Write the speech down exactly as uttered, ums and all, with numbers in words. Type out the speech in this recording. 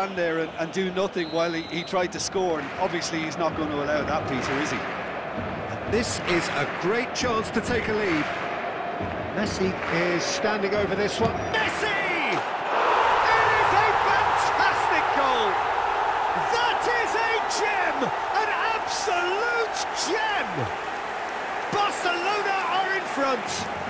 stand there and, and do nothing while he, he tried to score, and obviously he's not going to allow that, Peter, is he? This is a great chance to take a lead. Messi is standing over this one. Messi! It is a fantastic goal! That is a gem! An absolute gem! Barcelona are in front!